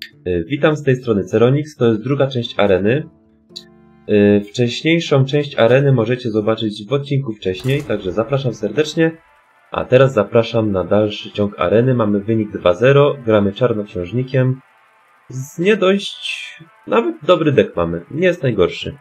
Witam z tej strony Ceronix, to jest druga część areny. Wcześniejszą część areny możecie zobaczyć w odcinku wcześniej, także zapraszam serdecznie. A teraz zapraszam na dalszy ciąg areny. Mamy wynik 2-0, gramy czarnoksiężnikiem. Z nie dość... nawet dobry deck mamy, nie jest najgorszy.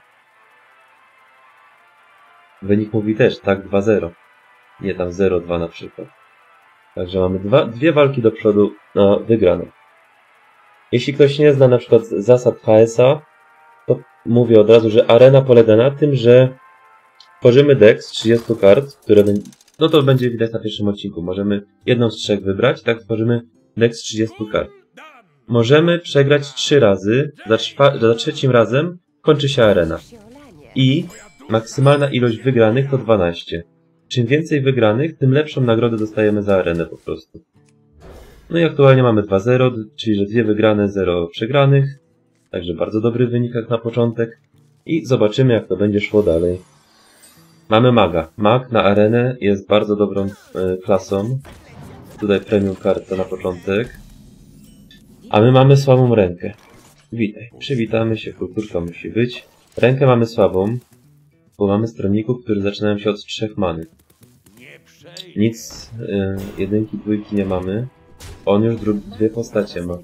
Wynik mówi też, tak, 2-0. Nie tam 0-2 na przykład. Także mamy dwie walki do przodu na wygraną. Jeśli ktoś nie zna na przykład zasad HS-a, to mówię od razu, że arena polega na tym, że tworzymy deck z 30 kart, które no to będzie widać na pierwszym odcinku. Możemy jedną z 3 wybrać, tak tworzymy deck z 30 kart. Możemy przegrać 3 razy, za trzecim razem kończy się arena. I maksymalna ilość wygranych to 12. Czym więcej wygranych, tym lepszą nagrodę dostajemy za arenę po prostu. No i aktualnie mamy 2-0, czyli że 2 wygrane, 0 przegranych. Także bardzo dobry wynik jak na początek. I zobaczymy, jak to będzie szło dalej. Mamy maga. Mag na arenę jest bardzo dobrą klasą. Tutaj premium karta na początek. A my mamy słabą rękę. Witaj. Przywitamy się, kulturka musi być. Rękę mamy słabą, bo mamy stronników, którzy zaczynają się od 3 many. Nic, jedynki, dwójki nie mamy. On już 2 postacie ma.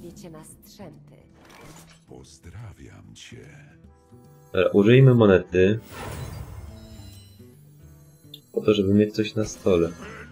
Pozdrawiam cię. Dobra, użyjmy monety. Po to, żeby mieć coś na stole.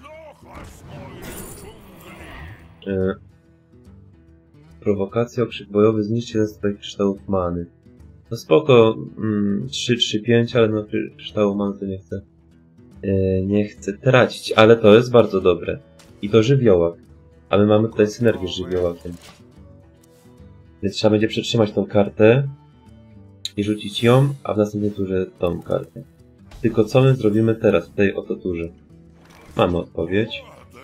Prowokacja, okrzyk bojowy, zniszczy jeden z twoich kryształów many. No spoko, 3, 3, 5, ale no kryształu many to nie chcę tracić, ale to jest bardzo dobre. I to żywiołak. A my mamy tutaj synergię z żywiołakiem. Więc trzeba będzie przetrzymać tą kartę i rzucić ją, a w następnej turze tą kartę. Tylko co my zrobimy teraz, w tej oto turze? Mamy odpowiedź.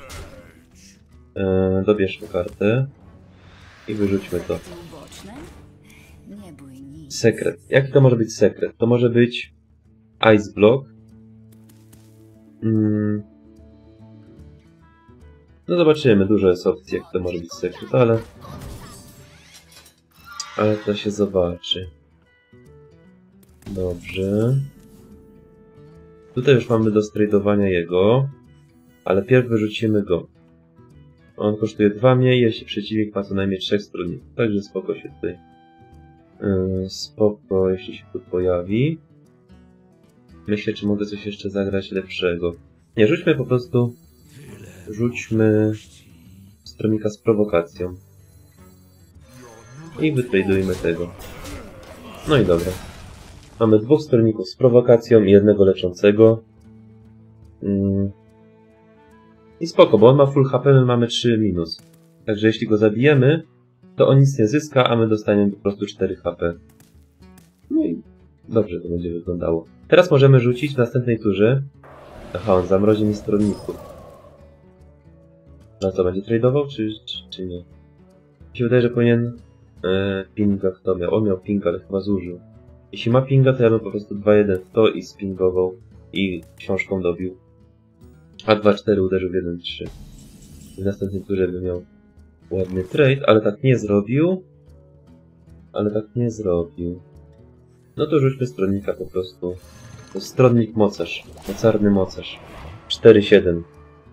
Dobierzmy kartę i wyrzućmy to. Sekret. Jaki to może być sekret? To może być Ice Block. No zobaczymy, dużo jest opcji, jak to może być sekret, ale to się zobaczy. Dobrze. Tutaj już mamy do stradowania jego, ale pierw wyrzucimy go. On kosztuje 2 mniej, jeśli przeciwnik ma co najmniej 3 stronników. Także spoko się tutaj. Spoko, jeśli się tu pojawi. Myślę, czy mogę coś jeszcze zagrać lepszego. Nie, rzućmy po prostu... Rzućmy... stronnika z prowokacją. I wytradujmy tego. No i dobra. Mamy 2 stronników z prowokacją i 1 leczącego. I spoko, bo on ma full HP, my mamy 3 minus. Także jeśli go zabijemy, to on nic nie zyska, a my dostaniemy po prostu 4 HP. No i dobrze to będzie wyglądało. Teraz możemy rzucić w następnej turze. Aha, on zamrozi mi stronników. No co, będzie tradował, czy nie? Mi się wydaje, że powinien... pinga kto miał? On miał pinga, ale chyba zużył. Jeśli ma pinga, to ja bym po prostu 2-1 w to i spingował i książką dobił. A 2-4 uderzył w 1-3. W następnej turze by miał ładny trade, ale tak nie zrobił. No to rzućmy stronnika po prostu. To jest stronnik mocarz. Mocarny mocarz. 4-7.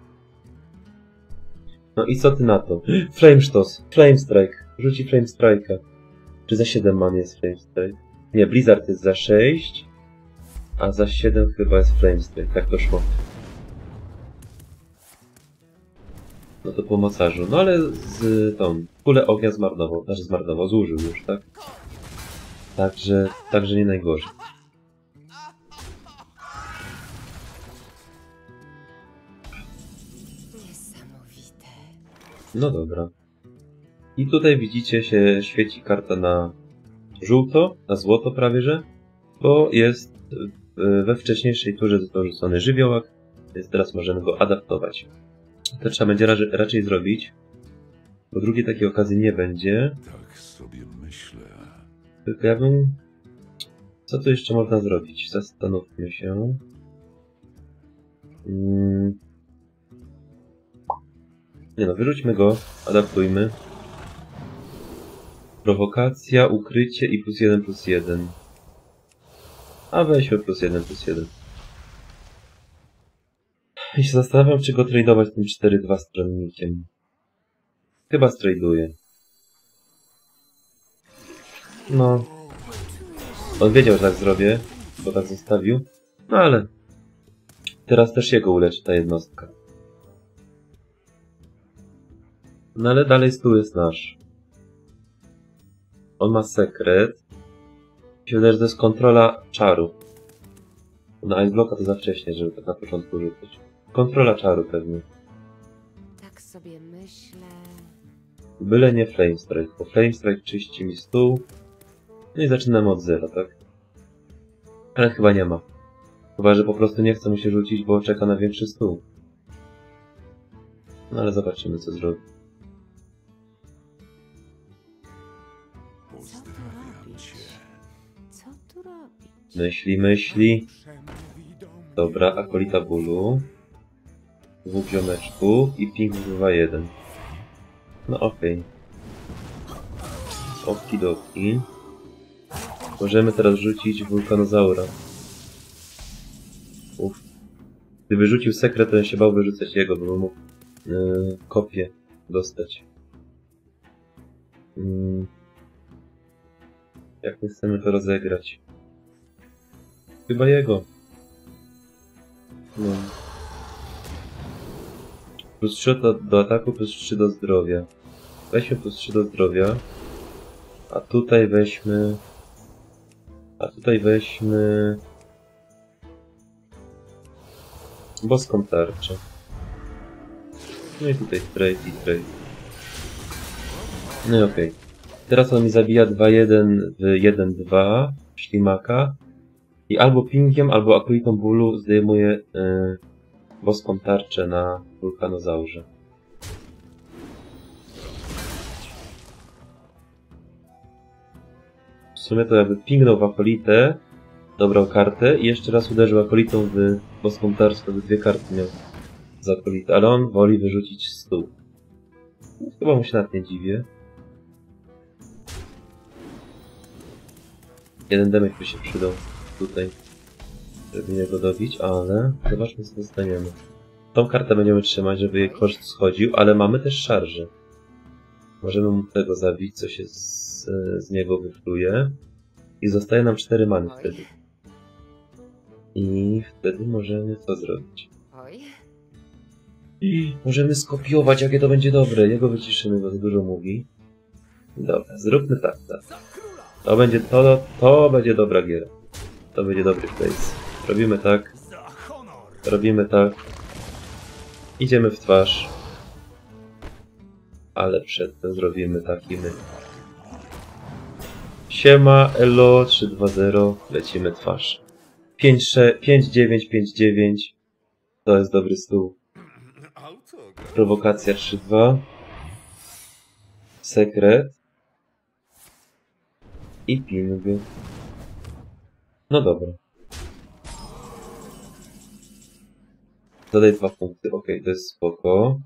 No i co ty na to? Flame Sztos. Flame Strike. Rzuci Flame Strike'a. Czy za 7 man jest Flame Strike? Nie, Blizzard jest za 6. A za 7 chyba jest Flame Strike. Tak to szło. No to po mocarzu. No ale z tą kulę ognia zmarnował. Znaczy zmarnował, zużył już, tak? Także nie najgorzej. No dobra. I tutaj widzicie, się świeci karta na żółto, na złoto prawie że, bo jest we wcześniejszej turze został rzucony żywiołak, więc teraz możemy go adaptować. To trzeba będzie raczej zrobić, bo drugiej takiej okazji nie będzie. Tak sobie myślę. Tylko ja bym... Co tu jeszcze można zrobić? Zastanówmy się. Nie no, wyrzućmy go, adaptujmy. Prowokacja, ukrycie i +1/+1. A weźmy +1/+1. I się zastanawiam, czy go tradować tym 4-2 stronnikiem. Chyba straduję. No. On wiedział, że tak zrobię, bo tak zostawił. No ale teraz też jego uleczy ta jednostka. No ale dalej stół jest nasz. On ma sekret. Mi się wydaje, że to jest kontrola czaru. Na Ice Blocka to za wcześnie, żeby tak na początku rzucić. Kontrola czaru pewnie. Tak sobie myślę. Byle nie Flame Strike, bo Flame Strike czyści mi stół. No i zaczynamy od zera, tak? Ale chyba nie ma. Chyba, że po prostu nie chce mu się rzucić, bo czeka na większy stół. No ale zobaczymy, co zrobi. Pozdrawiam cię. Co tu robić? Myśli. Dobra, akolita bólu. 2 ziomeczków i ping 2-1. No okej. Okidoki. Możemy teraz rzucić wulkanozaura. Uff. Gdyby rzucił sekret, to ja się bał wyrzucać jego, bo bym mógł kopię dostać. Jak my chcemy to rozegrać? Chyba jego. No. +3 do ataku, +3 do zdrowia. Weźmy +3 do zdrowia. A tutaj weźmy... boską tarczę. No i tutaj trade i trade. No i okej. Teraz on mi zabija 2-1 w 1-2 ślimaka. I albo pingiem, albo akolitą bólu zdejmuje boską tarczę na wulkanozaurze. W sumie to jakby pingnął w akolitę, dobrał kartę i jeszcze raz uderzył akolitą w boską tarczę, to by 2 karty miał za akolitę, ale on woli wyrzucić stół. Chyba mu się nad nie dziwię. 1 damage by się przydał tutaj, żeby jego dobić, ale zobaczmy, co dostaniemy. Tą kartę będziemy trzymać, żeby jej koszt schodził, ale mamy też szarże. Możemy mu tego zabić, co się z niego wyfluje. I zostaje nam 4 many wtedy. I wtedy możemy co zrobić? Oj. I możemy skopiować, jakie to będzie dobre. Jego wyciszymy, bo za dużo mówi. Dobra, zróbmy tak. To będzie dobra giera. To będzie dobry place. Robimy tak. Robimy tak. Idziemy w twarz. Ale przedtem zrobimy taki my. Siema, elo, 3-2-0. Lecimy twarz. 5-9, 5-9. To jest dobry stół. Prowokacja 3-2. Sekret. I ping. No dobra. Dodaj 2 punkty. Okej, to jest spoko.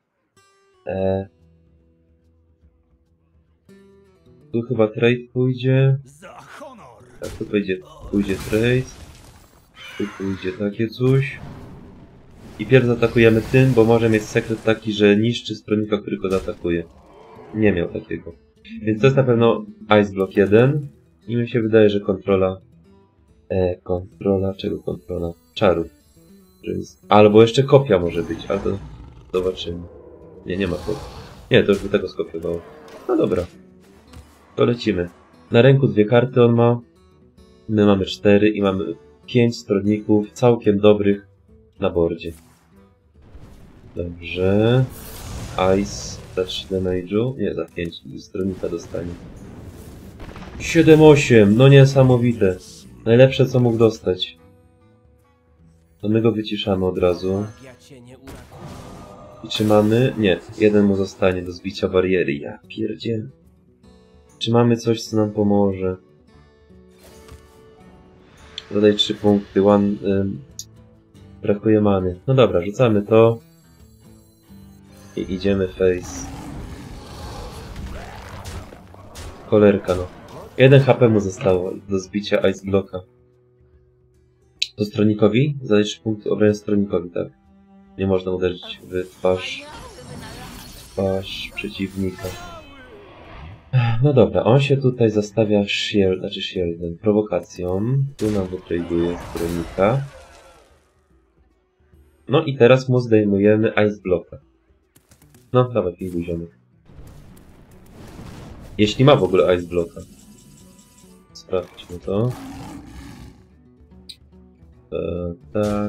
Tu chyba trade pójdzie. Tak, tu pójdzie trade. Tu pójdzie takie coś. I pierw zaatakujemy tym, bo może mieć sekret taki, że niszczy stronnika, który go zaatakuje. Nie miał takiego. Więc to jest na pewno Ice Block 1. I mi się wydaje, że kontrola... Czego kontrola? Czaru. Albo jeszcze kopia może być, ale to zobaczymy. Nie ma kopii. Nie, to już by tego skopiowało. No dobra. To lecimy. Na ręku 2 karty on ma. My mamy 4 i mamy 5 stronników całkiem dobrych na bordzie. Dobrze. Ice za 3 damage'u. Nie, za 5 stronnika dostanie. 7-8. No niesamowite. Najlepsze co mógł dostać. To my go wyciszamy od razu. I czy mamy? Nie. 1 mu zostanie do zbicia bariery. Ja pierdzielę. Czy mamy coś, co nam pomoże? Dodaj 3 punkty. Brakuje many. No dobra, rzucamy to. I idziemy face. Cholerka, no. 1 HP mu zostało do zbicia Ice Blocka. To stronikowi? Zadaj 3 punkty obrony stronikowi, tak. Nie można uderzyć w twarz przeciwnika. No dobra, on się tutaj zastawia shieldem, prowokacją. Tu nam wytraduje stronika. No i teraz mu zdejmujemy Ice Blocka. No, dawaj, pij ziomek. Jeśli ma w ogóle Ice Blocka. Sprawdźmy to. Tak.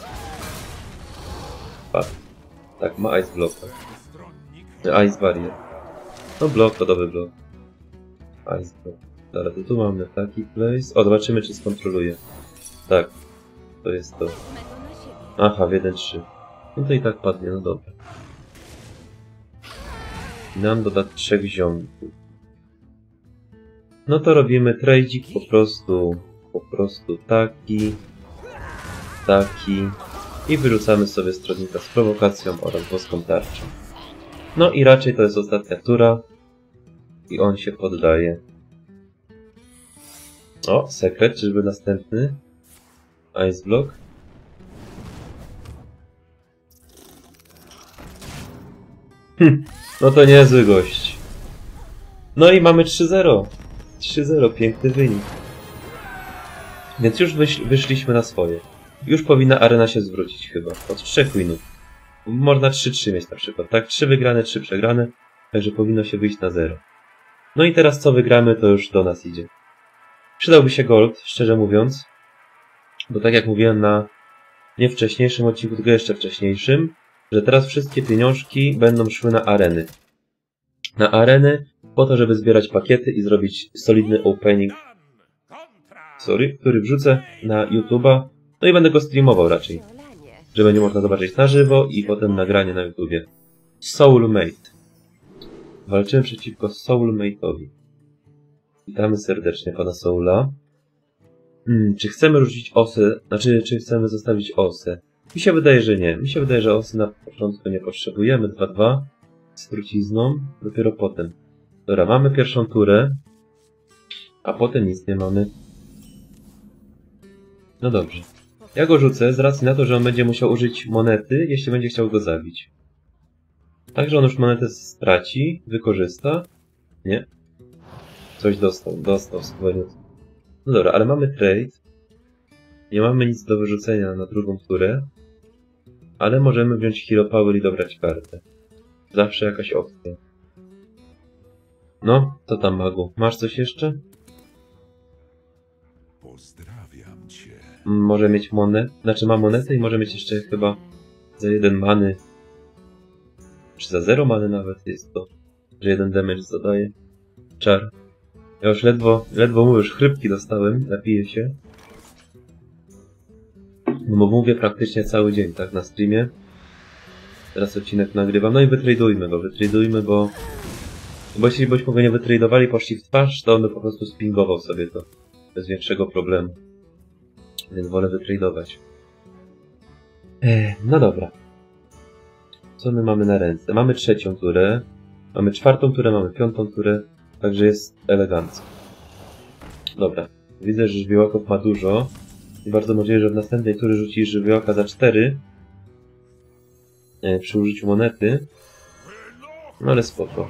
Tak, ma Ice Blocka. Ice Barrier. No blok, to dobry blok. Ice Block. Dobra, to tu mamy taki place. O, zobaczymy czy skontroluje. Tak. To jest to. Aha, w 1-3. No to i tak padnie, no dobra. I nam doda 3 ziomków. No to robimy trade'ik po prostu taki i wyrzucamy sobie stronnika z prowokacją oraz boską tarczą. No i raczej to jest ostatnia tura i on się poddaje. O, sekret, czyżby następny? Ice Block. No to niezły gość. No i mamy 3-0. 3-0, piękny wynik. Więc już wyszliśmy na swoje. Już powinna arena się zwrócić chyba. Od 3 winów. Można 3-3 mieć na przykład, tak? 3 wygrane, 3 przegrane. Także powinno się wyjść na 0. No i teraz co wygramy, to już do nas idzie. Przydałby się gold, szczerze mówiąc. Bo tak jak mówiłem na nie wcześniejszym odcinku, tylko jeszcze wcześniejszym, że teraz wszystkie pieniążki będą szły na areny. Na areny po to, żeby zbierać pakiety i zrobić solidny opening, który wrzucę na YouTube'a. No i będę go streamował raczej, że będzie można zobaczyć na żywo i potem nagranie na YouTubie. Soulmate. Walczyłem przeciwko Soulmate'owi. Witamy serdecznie pana Soula. Czy chcemy rzucić osę? Znaczy, czy chcemy zostawić osę? Mi się wydaje, że nie. Mi się wydaje, że osy na początku nie potrzebujemy. 2-2 z trucizną. Dopiero potem. Dobra, mamy pierwszą turę. A potem nic nie mamy. No dobrze. Ja go rzucę z racji na to, że on będzie musiał użyć monety, jeśli będzie chciał go zabić. Także on już monetę straci, wykorzysta. Nie. Coś dostał skłoniec. No dobra, ale mamy trade. Nie mamy nic do wyrzucenia na drugą turę. Ale możemy wziąć Hero Power i dobrać kartę. Zawsze jakaś opcja. No, to tam magu. Masz coś jeszcze? Pozdrawiam cię. Może mieć monetę. Znaczy ma monetę i może mieć jeszcze chyba za 1 many. Czy za 0 many nawet jest to. Że 1 damage zadaje. Czar. Ja już ledwo mówisz, chrypki dostałem. Napiję się. No bo mówię praktycznie cały dzień, tak, na streamie. Teraz odcinek nagrywam. No i wytradujmy, bo jeśli byśmy go nie wytradowali, poszli w twarz, to on by po prostu spingował sobie to. Bez większego problemu. Więc wolę wytradować. No dobra. Co my mamy na ręce? Mamy 3. turę. Mamy 4. turę, mamy 5. turę. Także jest elegancko. Dobra. Widzę, że żywiołaków ma dużo. I bardzo możliwe, że w następnej turze rzuci żywiołaka za 4. Przy użyciu monety. No ale spoko.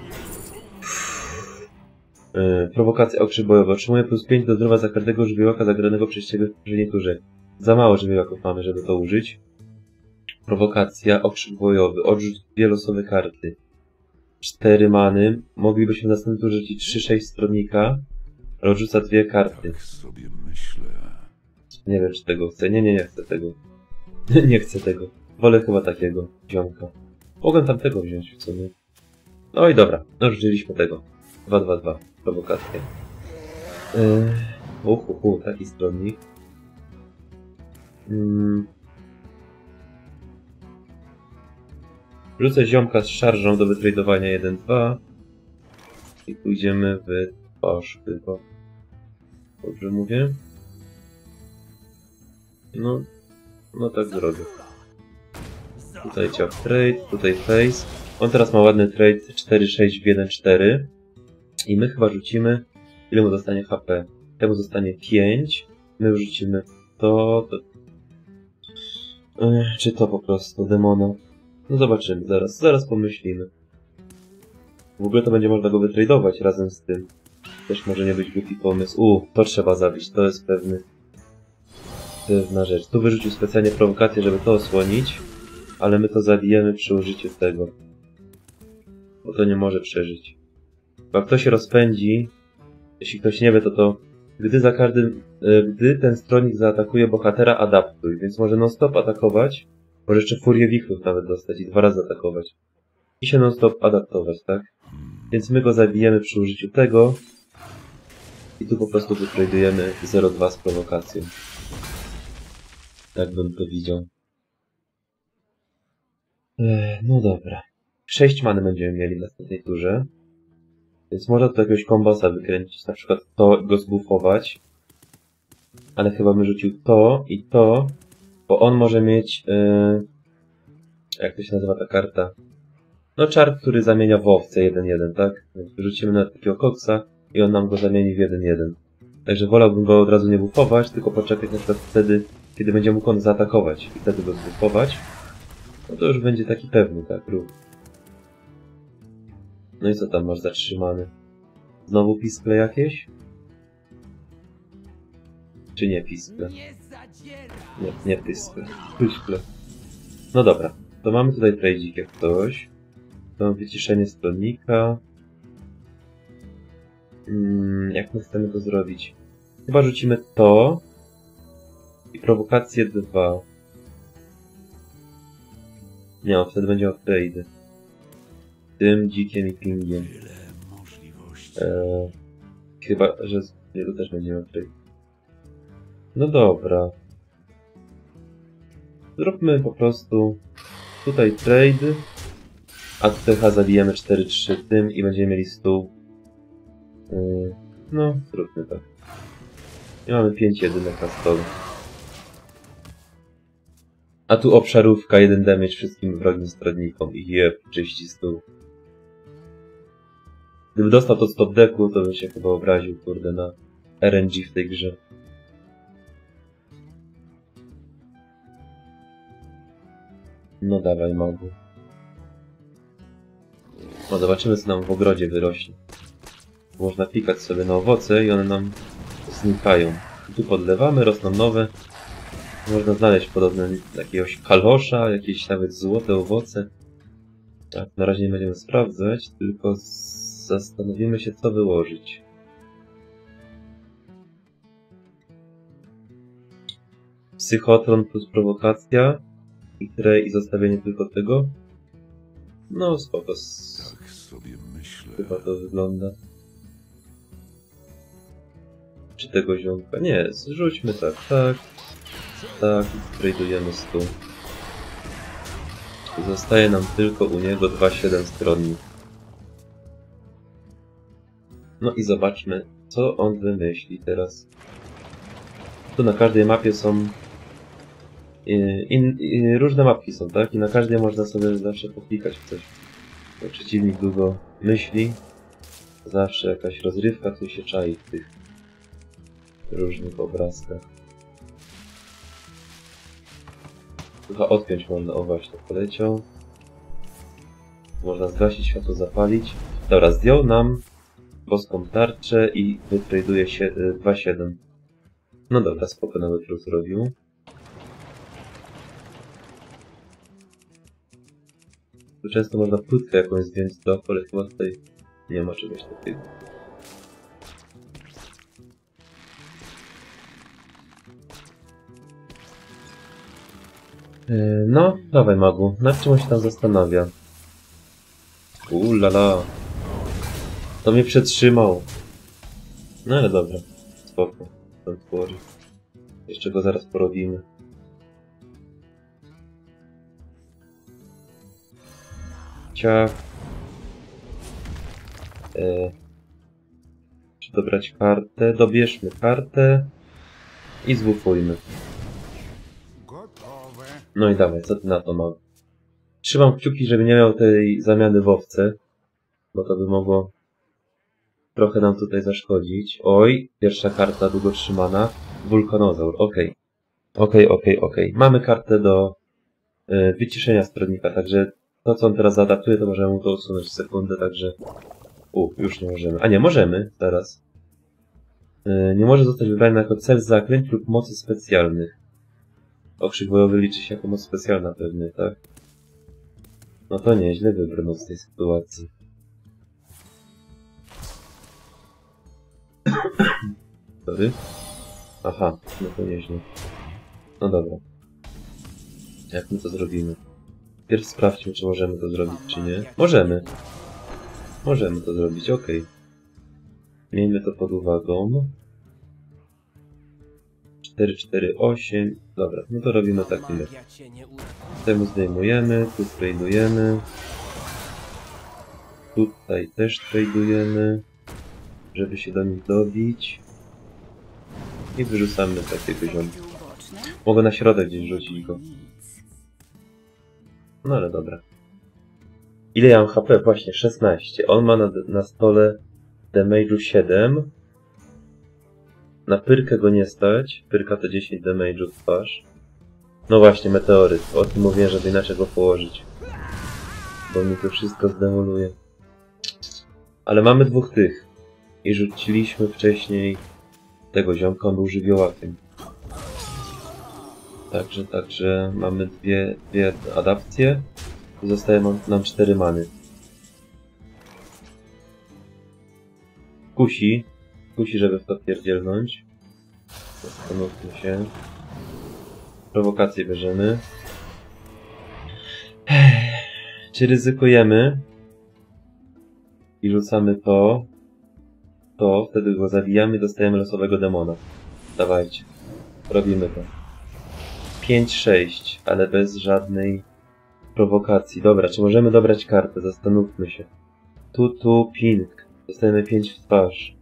Prowokacja okrzyk bojowy. Otrzymuje plus 5 do zdrowia za każdego żywiołaka zagranego przez ciebie w poprzedniej turze. Za mało żywiołaków mamy, żeby to użyć. Prowokacja, okrzyk bojowy. Odrzuć 2 losowe karty. 4 many. Moglibyśmy w następnej turze rzucić 3-6 stronnika. Ale odrzuca 2 karty. Tak sobie myślę. Nie wiem, czy tego chcę. Nie chcę tego. Nie chcę tego. Wolę chyba takiego ziomka. Mogłem tamtego wziąć w sumie. No i dobra. No rzuciliśmy tego. 2-2-2. Prowokację. Taki stronnik. Rzucę ziomka z szarżą do wytradowania 1-2. I pójdziemy w twarz chyba. Dobrze mówię? No tak zrobię. Tutaj ciach trade, tutaj face. On teraz ma ładny trade 4-6 w 1-4. I my chyba rzucimy... Ile mu zostanie HP? Temu zostanie 5. My wrzucimy to... Czy to po prostu demona? No zobaczymy, zaraz pomyślimy. W ogóle to będzie można go wytradować razem z tym. Też może nie być głupi pomysł. To trzeba zabić, to jest pewna rzecz. Tu wyrzucił specjalnie prowokację, żeby to osłonić, ale my to zabijemy przy użyciu tego. Bo to nie może przeżyć. Bo jak to się rozpędzi, jeśli ktoś nie wie, to gdy ten stronnik zaatakuje bohatera, adaptuj, więc może non-stop atakować, może jeszcze furię wichrów nawet dostać i 2 razy atakować. I się non-stop adaptować, tak? Więc my go zabijemy przy użyciu tego i tu po prostu wytradujemy 0,2 z prowokacją. Tak bym to widział. No dobra. 6 many będziemy mieli w następnej turze. Więc można tu jakiegoś kombasa wykręcić, na przykład to go zbufować. Ale chyba bym rzucił to i to, bo on może mieć... jak to się nazywa ta karta? No czar, który zamienia w owce 1-1, tak? Więc wyrzucimy na takiego koksa i on nam go zamieni w 1-1. Także wolałbym go od razu nie bufować, tylko poczekać na przykład wtedy, kiedy będzie mógł on zaatakować i wtedy go zbufować. No to już będzie taki pewny, tak, ruch. No i co tam masz zatrzymany? Znowu pisple jakieś? Czy nie pisple? Nie pisple. Pisple. No dobra, to mamy tutaj trajdzik jak ktoś. To mamy wyciszenie stronnika. Jak my chcemy to zrobić? Chyba rzucimy to. I prowokację 2. Nie, on wtedy będzie miał trade. Tym dzikiem i pingiem. Chyba, że z niego też będzie miał trade. No dobra. Zróbmy po prostu tutaj trade. A tutaj zabijemy 4-3 tym i będziemy mieli stół. No, zróbmy tak. I mamy 5 jedynek na stole. A tu obszarówka, 1 damage wszystkim wrogim stronnikom. I czyści stół. Gdyby dostał to z top decku, to by się chyba obraził, kurde, na RNG w tej grze. No dawaj, magu. No zobaczymy, co nam w ogrodzie wyrośnie. Można pikać sobie na owoce i one nam znikają. I tu podlewamy, rosną nowe. Można znaleźć podobne jakiegoś kalosza, jakieś nawet złote owoce. Tak, na razie nie będziemy sprawdzać, tylko zastanowimy się, co wyłożyć. Psychotron plus prowokacja i zostawienie tylko tego. No spoko. Tak sobie myślę. Chyba to wygląda. Czy tego ziomka? Nie, zrzućmy tak, tak. Tak, tradujemy stół. Zostaje nam tylko u niego 2,7 stronnik. No i zobaczmy, co on wymyśli teraz. Tu na każdej mapie są... różne mapki są, tak? I na każdej można sobie zawsze poklikać w coś. Jak przeciwnik długo myśli, zawsze jakaś rozrywka tu się czai w tych różnych obrazkach. Chyba odpiąć można, o właśnie, poleciał. Można zgasić światło, zapalić. Dobra, zdjął nam boską tarczę i wytraduje się 2,7. No dobra, spoko, nawet ruch zrobił. Tu często można płytkę jakąś zdjąć z dołu, ale chyba tutaj nie ma czegoś takiego. No, dawaj magu. Nad czym on się tam zastanawia? Lala. To mnie przetrzymał. No ale dobra. Spoko. Don't worry. Jeszcze go zaraz porobimy. Ciach. Czy dobrać kartę? Dobierzmy kartę. I zbufujmy. No i dawaj, co ty na to mam? Trzymam kciuki, żeby nie miał tej zamiany w owce, bo to by mogło trochę nam tutaj zaszkodzić. Oj, pierwsza karta długo trzymana. Wulkanozaur, okej. Okej. Mamy kartę do wyciszenia stronnika, także to, co on teraz zaadaptuje, to możemy mu to usunąć w sekundę, także... już nie możemy. A nie, możemy, zaraz. Nie może zostać wybrany jako cel zaklęć lub mocy specjalnych. Okrzyk bojowy liczy się jako moc specjalna pewnie, tak? No to nieźle wybrnął z tej sytuacji. Sorry. Aha, no to nieźle. No dobra. Jak my to zrobimy? Pierw sprawdźmy, czy możemy to zrobić, czy nie. Możemy. Możemy to zrobić, okej. Miejmy to pod uwagą. 4, 4, 8. Dobra, no to robimy tak ile. Temu zdejmujemy, tu tradujemy. Tutaj też tradujemy, żeby się do nich dobić. I wyrzucamy takiego ziomka. Mogę na środek gdzieś rzucić go. No ale dobra. Ile ja mam HP? Właśnie 16. On ma na stole damage'u 7. Na pyrkę go nie stać. Pyrka to 10 damage'u w twarz. No właśnie, meteoryt. O tym mówię, żeby inaczej go położyć. Bo mi to wszystko zdemoluje. Ale mamy dwóch tych. I rzuciliśmy wcześniej tego ziomka, on był żywiołakiem. Także mamy dwie adapcje. I zostaje nam 4 many. Kusi, żeby w to pierdzielnąć. Zastanówmy się. Prowokację bierzemy. Czy ryzykujemy? I rzucamy to. Wtedy go zabijamy i dostajemy losowego demona. Dawajcie. Robimy to. 5-6, ale bez żadnej prowokacji. Dobra, czy możemy dobrać kartę? Zastanówmy się. Tu, ping. Dostajemy 5 w twarz.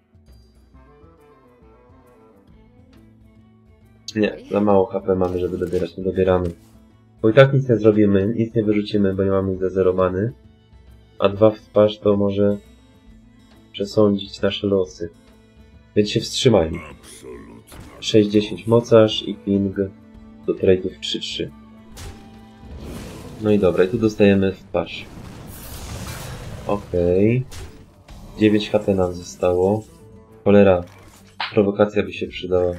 Nie, za mało HP mamy, żeby dobierać. Nie dobieramy. Bo i tak nic nie zrobimy, nic nie wyrzucimy, bo nie mamy nic za 0 many. A 2 w twarz to może przesądzić nasze losy. Więc się wstrzymajmy. 6-10 mocarz i ping do trade'ów 3-3. No i dobra, i tu dostajemy w twarz. Okej. 9 HP nam zostało. Cholera, prowokacja by się przydała.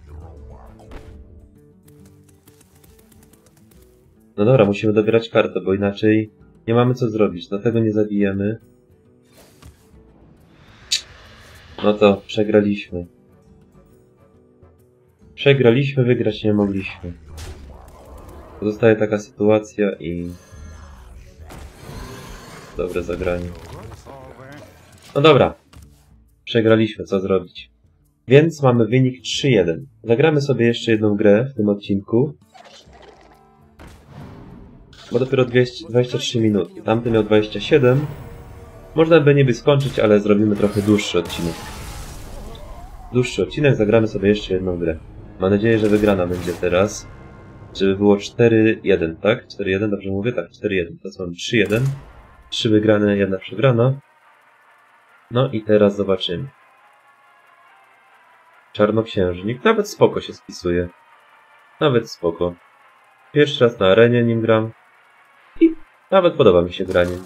No dobra, musimy dobierać kartę, bo inaczej nie mamy co zrobić. Dlatego nie zabijemy. No to przegraliśmy. Przegraliśmy, wygrać nie mogliśmy. Zostaje taka sytuacja i... dobre zagranie. No dobra. Przegraliśmy, co zrobić? Więc mamy wynik 3-1. Zagramy sobie jeszcze jedną grę w tym odcinku. Bo dopiero 23 minuty. Tamty miał 27. Można by niby skończyć, ale zrobimy trochę dłuższy odcinek. Zagramy sobie jeszcze jedną grę. Mam nadzieję, że wygrana będzie teraz. Żeby było 4-1, tak? 4-1, dobrze mówię? Tak, 4-1. Teraz mamy 3-1. 3 wygrane, 1 przegrana. No i teraz zobaczymy. Czarnoksiężnik. Nawet spoko się spisuje. Nawet spoko. Pierwszy raz na arenie nim gram. I nawet podoba mi się granie.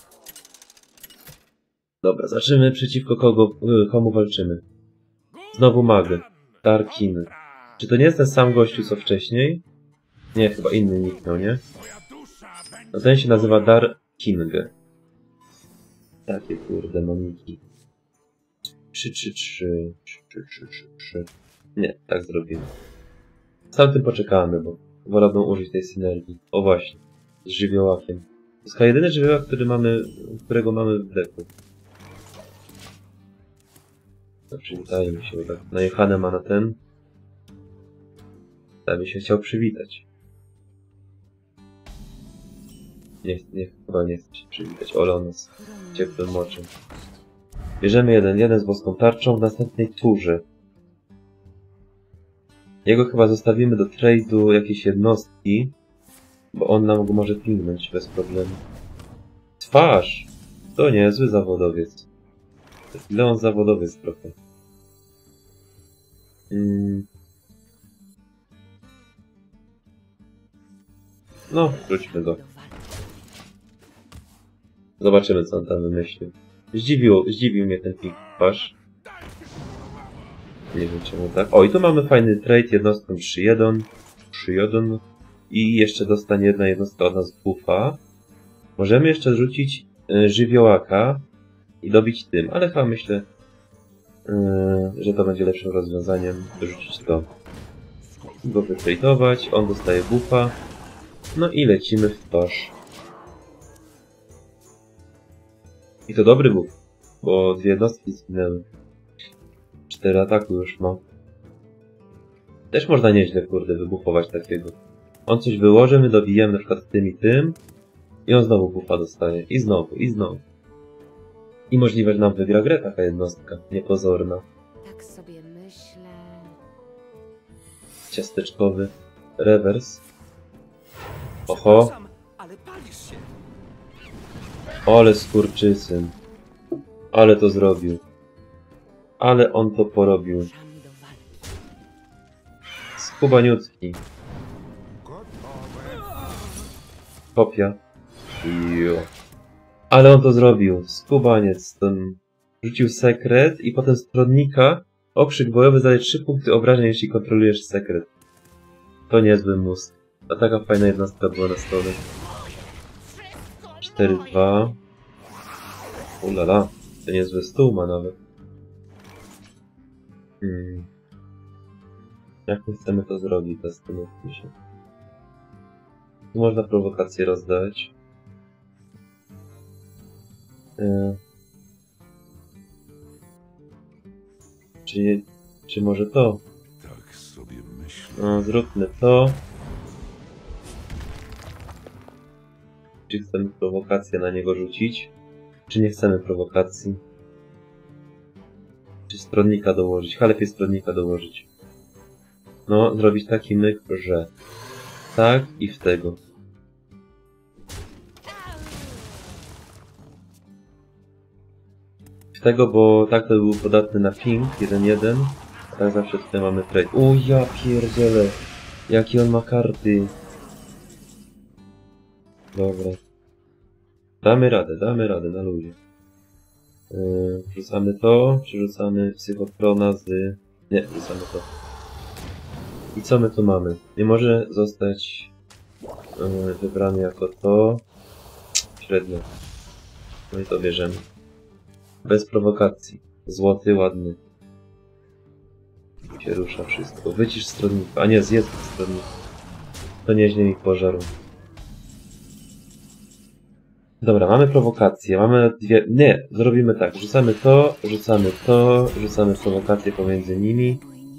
Dobra, zobaczymy przeciwko komu walczymy. Znowu mag. Darkin. Czy to nie jest ten sam gościu co wcześniej? Nie, chyba inny nick miał, nie? No ten się nazywa Darking. Takie kurde moniki. 3-3-3. Nie, tak zrobimy. Z tamtym poczekamy, bo wolałbym użyć tej synergii. O właśnie, z żywiołakiem. To jest chyba jedyny żywiołak, którego mamy w deku. No, przywitaje mi się, tak najechane ma na ten. Ja bym się chciał przywitać. Chyba nie chce się przywitać. Ole, on jest ciepłym moczem. Bierzemy jeden z boską tarczą w następnej turze. Jego chyba zostawimy do trade'u jakiejś jednostki, bo on nam go może pingnąć bez problemu. Twarz! To niezły zawodowiec. Taki Leon zawodowy jest trochę. No, wróćmy go. Zobaczymy, co on tam wymyślił. Zdziwił mnie ten twarz. Nie wiem czemu tak. O, i tu mamy fajny trade jednostką 3-1. 3-1. I jeszcze dostanie jedna jednostka od nas buffa. Możemy jeszcze rzucić żywiołaka i dobić tym, ale chyba myślę, że to będzie lepszym rozwiązaniem dorzucić to. Go wytradować, on dostaje buffa. No i lecimy w twarz. I to dobry buff, bo 2 jednostki zginęły. 4 ataku już ma. Też można nieźle, kurde, wybuchować takiego. On coś wyłoży, my dobijemy na przykład tym i tym. I on znowu buffa dostaje. I znowu, i znowu. I możliwe, że nam wygra grę taka jednostka, niepozorna. Tak sobie myślę. Ciasteczkowy. Rewers. Oho. Ale palisz się. Ale skurczysyn. Ale to zrobił. Ale on to porobił. Ruszamy do walki. Skubaniutki. Kopia. Jo. Ale on to zrobił. Skubaniec. Ten rzucił sekret i potem stronnika. Okrzyk bojowy zadaje 3 punkty obrażeń, jeśli kontrolujesz sekret. To niezły mózg. A taka fajna jednostka była na stole. 4-2. Ulala. To niezły stół ma nawet. Jak my chcemy to zrobić? Zastanówmy się. Tu można prowokację rozdać. Czy może to? Tak sobie myślę. No, zróbmy to. Czy chcemy prowokację na niego rzucić? Czy nie chcemy prowokacji? Czy stronnika dołożyć? Chyba lepiej stronnika dołożyć. No, zrobić taki myk, że tak i w tego. W tego, bo tak to był podatny na ping 1-1, a tak zawsze tutaj mamy trade. O ja pierdzielę! Jakie on ma karty! Dobra. Damy radę na luzie. Wrzucamy to, przerzucamy psychotrona z... Nie, wrzucamy to. I co my tu mamy? Nie może zostać wybrany jako to. Średnio. No i to bierzemy. Bez prowokacji. Złoty, ładny. Się rusza wszystko. Wycisz stronnika. A nie, zjedz stronnika. To nieźle mi pożarł. Dobra, mamy prowokację. Mamy 2... Nie, zrobimy tak. Rzucamy to, rzucamy prowokację pomiędzy nimi.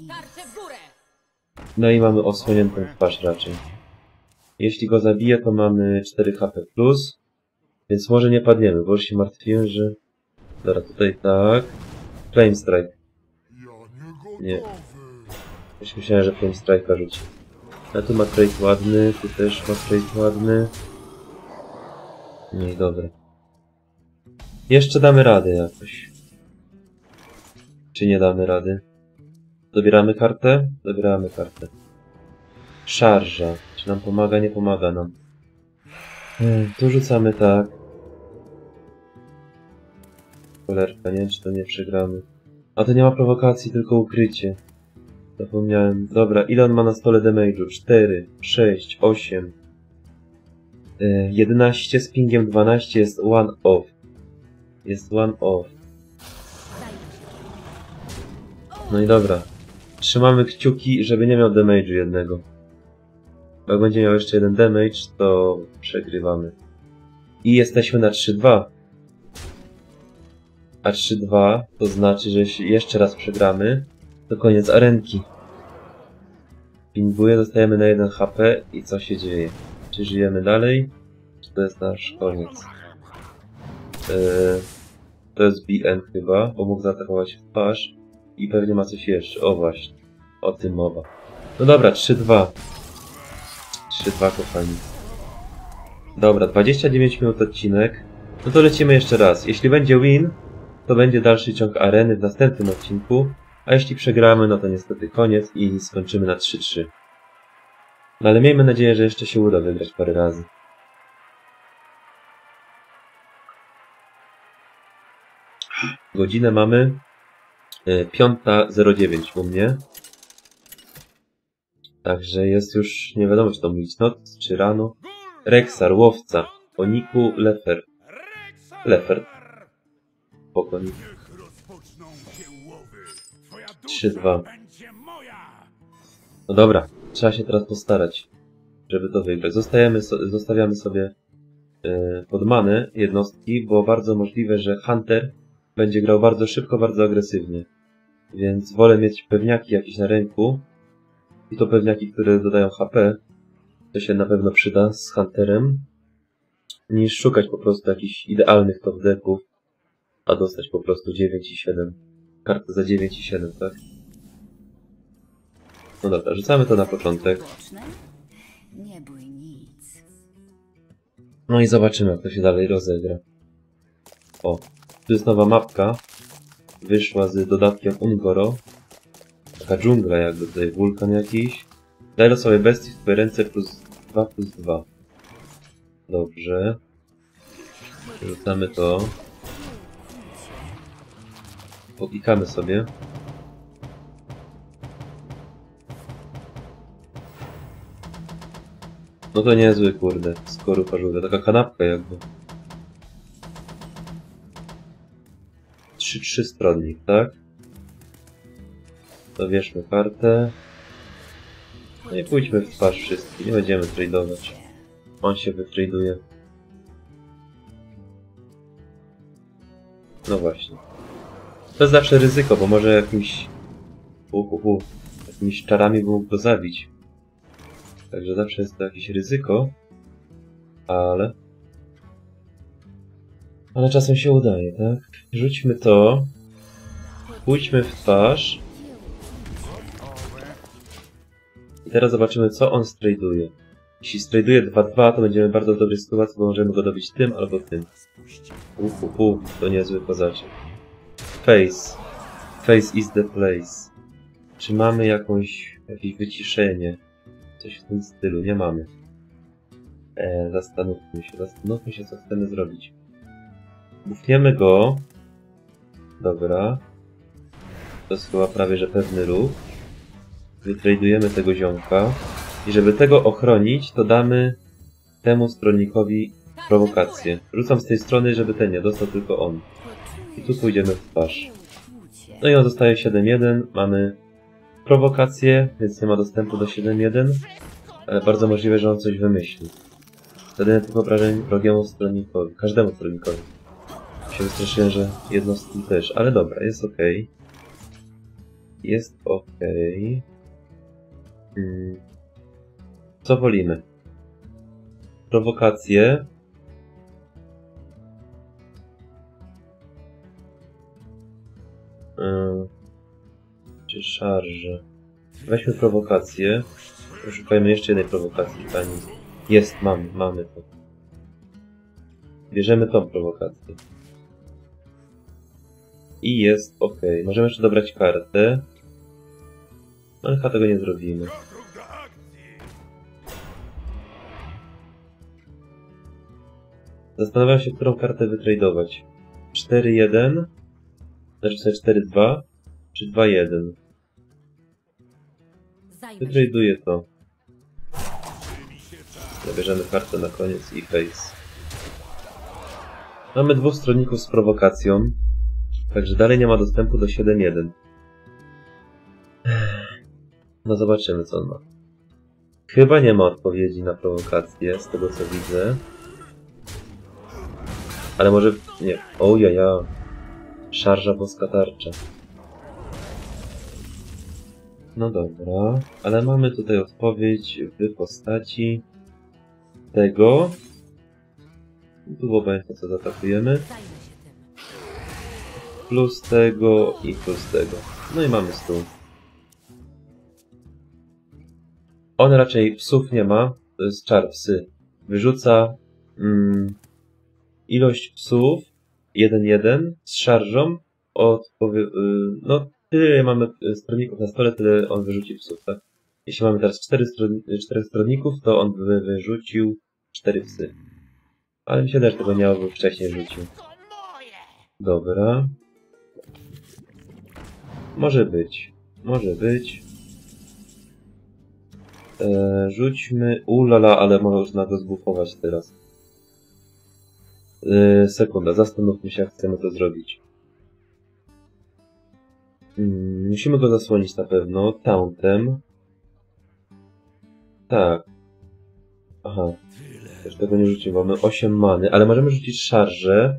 No i mamy osłoniętą twarz raczej. Jeśli go zabiję, to mamy 4 HP+. Więc może nie padniemy, bo już się martwiłem, że... Dobra, tutaj tak. Flame Strike. Nie. Już myślałem, że Flame Strike'a rzuci. A tu ma trade ładny, tu też ma trade ładny. Nie, dobra. Jeszcze damy radę jakoś. Czy nie damy rady? Dobieramy kartę? Dobieramy kartę. Szarża. Czy nam pomaga? Nie pomaga nam. Tu rzucamy tak. Cholerka, nie wiem, czy to nie przegramy. A to nie ma prowokacji, tylko ukrycie. Zapomniałem. Dobra, ile on ma na stole damage'u? 4, 6, 8, 11 z pingiem 12 jest one off. Jest one off. No i dobra. Trzymamy kciuki, żeby nie miał damage'u jednego. Bo jak będzie miał jeszcze jeden damage, to przegrywamy. I jesteśmy na 3-2. A 3-2 to znaczy, że jeśli jeszcze raz przegramy, to koniec arenki. Pinguję, dostajemy na 1 HP i co się dzieje? Czy żyjemy dalej? Czy to jest nasz koniec? To jest BM chyba, bo mógł zaatakować w twarz i pewnie ma coś jeszcze. O właśnie, o tym mowa. No dobra, 3-2. 3-2 kochani. Dobra, 29 minut odcinek. No to lecimy jeszcze raz. Jeśli będzie win, to będzie dalszy ciąg areny w następnym odcinku, a jeśli przegramy, no to niestety koniec i skończymy na 3-3. No ale miejmy nadzieję, że jeszcze się uda wygrać parę razy. Godzinę mamy 5:09 u mnie. Także jest już, nie wiadomo czy to mówić noc, czy rano. Rexar, łowca. Oniku, Lefer. Lefer. Pokonik. 3-2. No dobra, trzeba się teraz postarać, żeby to wygrać. Zostawiamy sobie pod manę jednostki, bo bardzo możliwe, że Hunter będzie grał bardzo szybko, bardzo agresywnie. Więc wolę mieć pewniaki jakieś na ręku. I to pewniaki, które dodają HP. To się na pewno przyda z Hunterem. Niż szukać po prostu jakichś idealnych top decków. A dostać po prostu 9 i 7. Kartę za 9 i 7, tak? No dobra, rzucamy to na początek. Nie bój nic. No i zobaczymy, jak to się dalej rozegra. O, tu jest nowa mapka. Wyszła z dodatkiem Ungoro. Taka dżungla jakby, tutaj wulkan jakiś. Daj losowej bestii w twoje ręce +2/+2. Dobrze. Rzucamy to. Poklikamy sobie. No to niezły, kurde, skorupa żółwia. Taka kanapka jakby. 3-3 stronnik, tak? Dobierzmy kartę. No i pójdźmy w twarz wszystkim. Nie będziemy tradeować. On się wytraduje. No właśnie. To jest zawsze ryzyko, bo może jakimś... jakimiś czarami by mógł go zabić. Także zawsze jest to jakieś ryzyko. Ale czasem się udaje, tak? Rzućmy to. Pójdźmy w twarz. I teraz zobaczymy, co on straduje. Jeśli straduje 2-2, to będziemy bardzo w dobrej sytuacji, bo możemy go dobić tym albo tym. To niezły kozaczek. Face. Face is the place. Czy mamy jakieś wyciszenie? Coś w tym stylu. Nie mamy. Zastanówmy się, co chcemy zrobić. Bufniemy go. Dobra. To jest chyba prawie, że pewny ruch. Wytradujemy tego ziomka. I żeby tego ochronić, to damy temu stronnikowi prowokację. Rzucam z tej strony, żeby ten nie dostał, tylko on. I tu pójdziemy w twarz. No i on zostaje 7-1. Mamy prowokację, więc nie ma dostępu do 7-1. Ale bardzo możliwe, że on coś wymyśli. Zadaję tych obrażeń wrogiemu stronnikowi. Każdemu stronnikowi. Się wystraszyłem, że jednostki też. Ale dobra, jest ok. Jest ok. Co wolimy? Prowokację. Czy szarże? Weźmy prowokację. Poszukajmy jeszcze jednej prowokacji. Pani. Jest, mamy to. Bierzemy tą prowokację. I jest ok. Możemy jeszcze dobrać kartę. Ale chyba tego nie zrobimy. Zastanawiam się, którą kartę wytradować. 4-1, znaczy 4-2, czy 2-1. Wytraduję to. Zabierzemy kartę na koniec i face. Mamy dwóch stronników z prowokacją, także dalej nie ma dostępu do 7-1. No zobaczymy, co on ma. Chyba nie ma odpowiedzi na prowokację, z tego co widzę. Ale może... nie. O jaja. Szarża boska tarcza. No dobra. Ale mamy tutaj odpowiedź w postaci... tego. Tu obojętnie co zaatakujemy. Plus tego i plus tego. No i mamy stół. On raczej psów nie ma. To jest czar psy. Wyrzuca... ilość psów 1-1 z szarżą. No, tyle mamy stronników na stole, tyle on wyrzuci psów, tak? Jeśli mamy teraz 4 stronników, to on by wyrzucił 4 psy. Ale mi się też tego nie by wcześniej rzucił. Dobra. Może być. Może być. Rzućmy... Ulala, ale można go zbufować teraz. Sekunda, zastanówmy się, jak chcemy to zrobić. Musimy go zasłonić na pewno. Tauntem. Tak. Aha. Też tego nie rzucimy, mamy 8 many, ale możemy rzucić szarżę.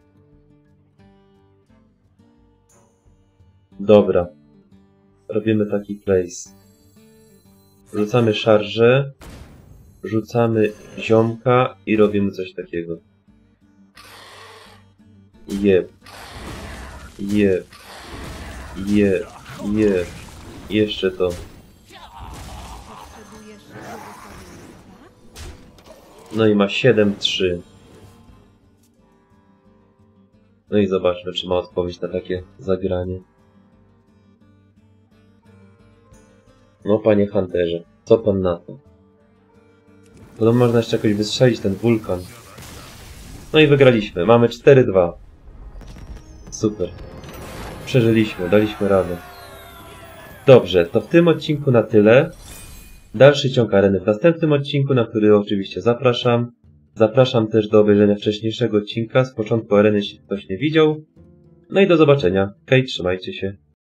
Dobra. Robimy taki place. Rzucamy szarżę. Rzucamy ziomka i robimy coś takiego. Jeb. Jeb. Jeb. Jeb. Jeszcze to. No i ma 7-3. No i zobaczmy, czy ma odpowiedź na takie zagranie. No, panie Hunterze, co pan na to? Podobno można jeszcze jakoś wystrzelić ten wulkan. No i wygraliśmy. Mamy 4-2. Super. Przeżyliśmy, daliśmy radę. Dobrze, to w tym odcinku na tyle. Dalszy ciąg areny w następnym odcinku, na który oczywiście zapraszam. Zapraszam też do obejrzenia wcześniejszego odcinka z początku areny, jeśli ktoś nie widział. No i do zobaczenia. Hej, trzymajcie się.